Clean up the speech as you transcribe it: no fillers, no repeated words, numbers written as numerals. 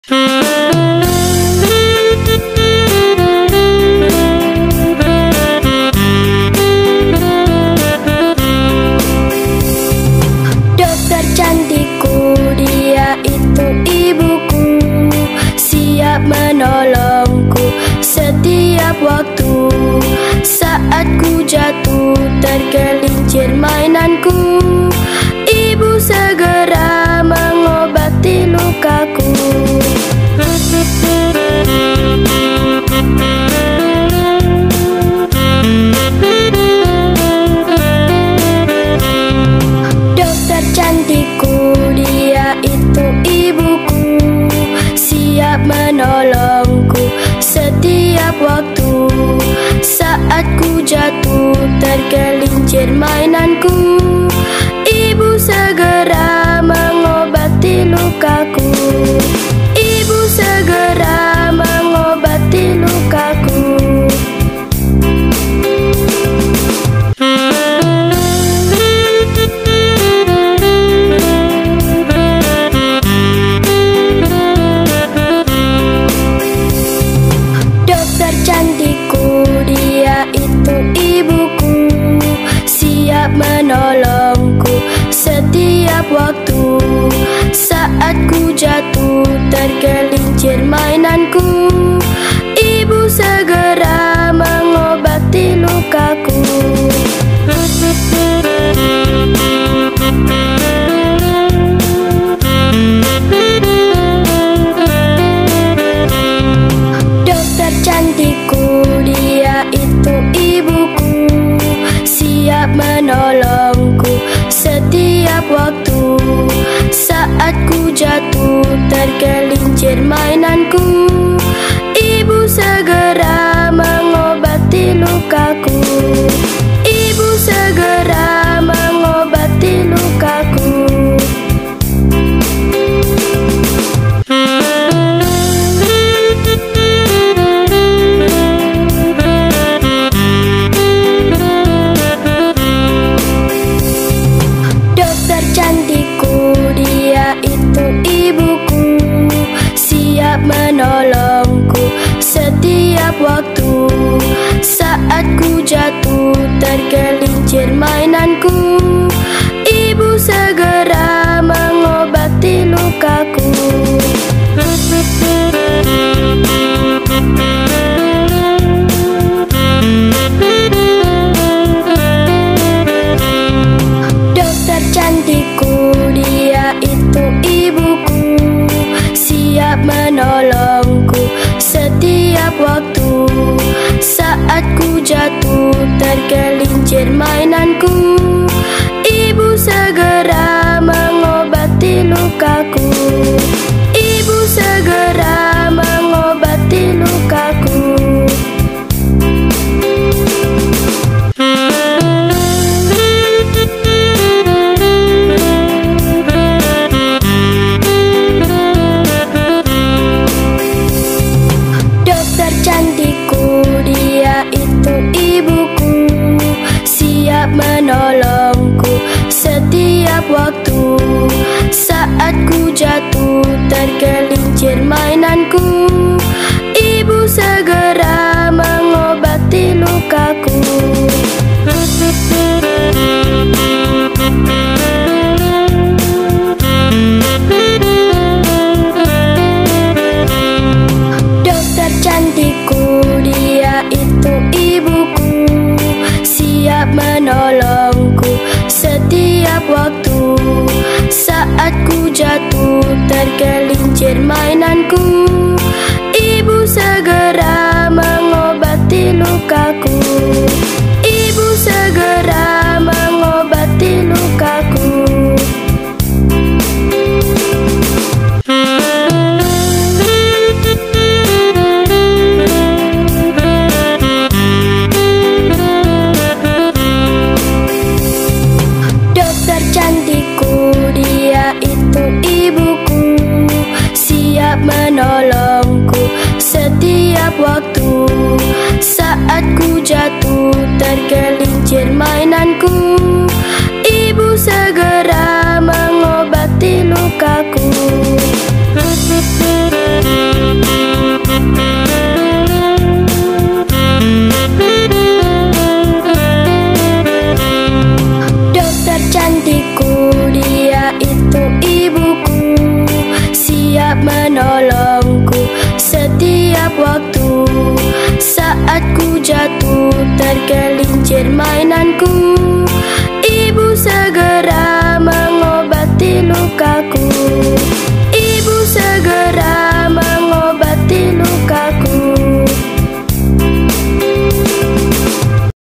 Dokter cantikku, dia itu ibuku, siap menolongku setiap waktu. Saat ku jatuh tergelincir mainanku, ibu segera mengobati lukaku. Dokter cantikku, dia itu ibuku, siap menolongku setiap waktu. Saat ku jatuh tergelincir mainanku, ibu segera mengobati lukaku. Ibu segera mengobati lukaku. Dokter cantikku, dia itu ibuku, siap menolongku setiap waktu. Saat ku jatuh tergelincir mainanku, ibu segera mengobati lukaku. Dokter cantikku, dia itu ibuku, siap menolongku setiap waktu. Saat ku jatuh tergelincir mainanku, ibu segera mengobati lukaku. Ibu segera mengobati lukaku. Dokter cantikku, dia itu ibuku, siap menolongku setiap waktu. Saat ku jatuh tergelincir mainanku, ibu segera mengobati lukaku. Dokter cantikku, dia itu ibuku, siap menolongku setiap waktu. Saat ku jatuh tergelincir mainanku, ibu segera mengobati lukaku. Ibu segera mengobati lukaku. Dokter cantikku, dia itu ibuku, siap menolongku setiap waktu. Saat ku jatuh tergelincir mainanku, ibu segera mengobati lukaku. Dokter cantikku, dia itu ibuku, siap menolongku setiap waktu. Saat ku jatuh tergelincir mainanku, ibu segera mengobati lukaku. Ibu segera mengobati lukaku. Dokter cantikku, dia itu ibuku, siap menolongku setiap waktu. Saat ku jatuh tergelincir mainanku, ibu segera mengobati lukaku. bermain